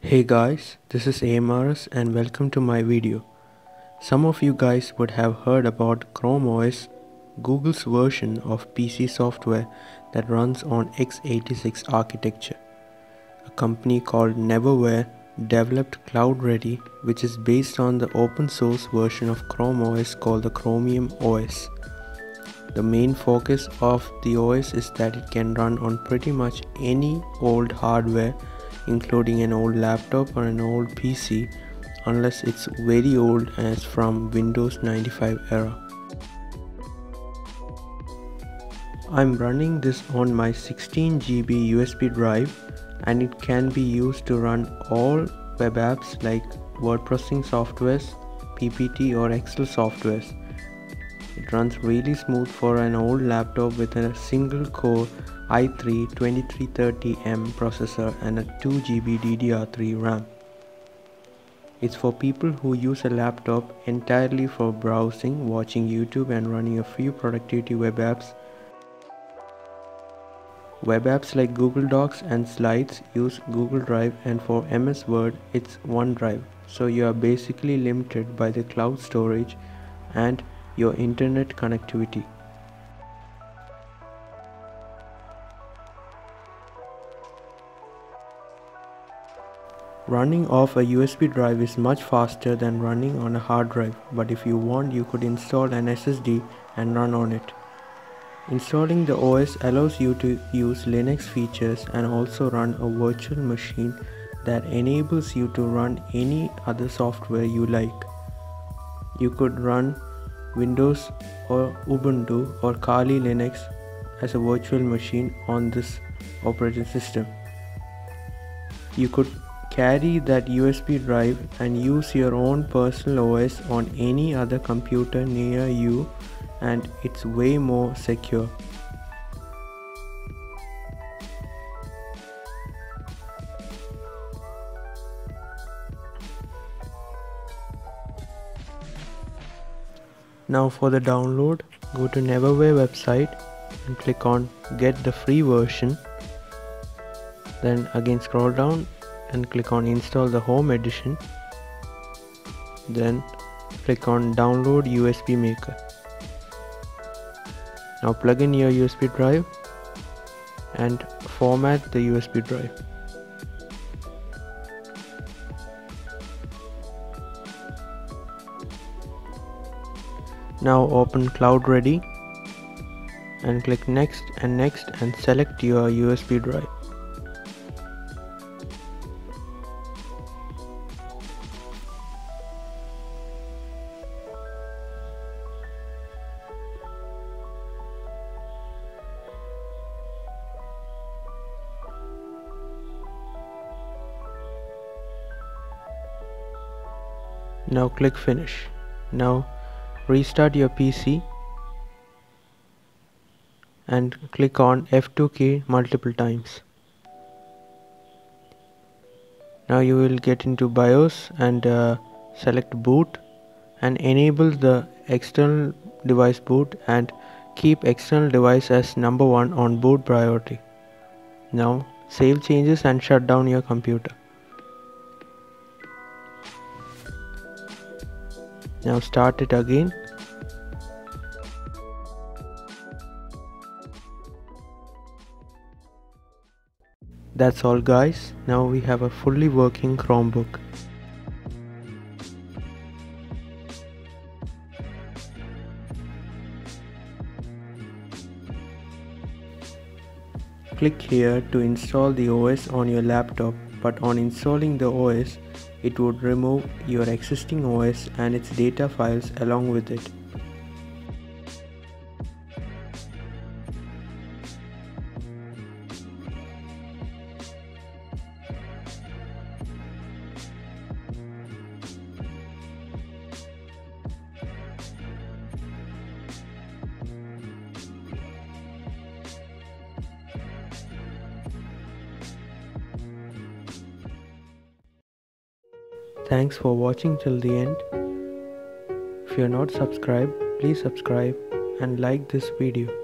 Hey guys, this is AMRS and welcome to my video. Some of you guys would have heard about Chrome OS, Google's version of PC software that runs on x86 architecture. A company called Neverware developed Cloud Ready, which is based on the open source version of Chrome OS called the Chromium OS. The main focus of the OS is that it can run on pretty much any old hardware, including an old laptop or an old PC, unless it's very old and it's from Windows 95 era. I'm running this on my 16 GB USB drive, and it can be used to run all web apps like word processing softwares, PPT or Excel softwares. It runs really smooth for an old laptop with a single core i3-2330M processor and a 2 GB DDR3 RAM. It's for people who use a laptop entirely for browsing, watching YouTube and running a few productivity web apps. Web apps like Google Docs and Slides use Google Drive, and for MS Word it's OneDrive, so you are basically limited by the cloud storage and your internet connectivity. Running off a USB drive is much faster than running on a hard drive, but if you want, you could install an SSD and run on it. Installing the OS allows you to use Linux features and also run a virtual machine that enables you to run any other software you like. You could run Windows or Ubuntu or Kali Linux as a virtual machine on this operating system. You could carry that USB drive and use your own personal OS on any other computer near you, and it's way more secure. Now for the download, go to Neverware website and click on get the free version. Then again scroll down and click on install the home edition. Then click on download USB maker. Now plug in your USB drive and format the USB drive. Now open Cloud Ready and click next and select your USB drive. Now click finish. Now restart your PC and click on F2 key multiple times. Now you will get into BIOS and select boot and enable the external device boot and keep external device as number 1 on boot priority. Now save changes and shut down your computer. Now start it again. That's all guys, now we have a fully working Chromebook. Click here to install the OS on your laptop, but on installing the OS, it would remove your existing OS and its data files along with it. Thanks for watching till the end. If you are not subscribed, please subscribe and like this video.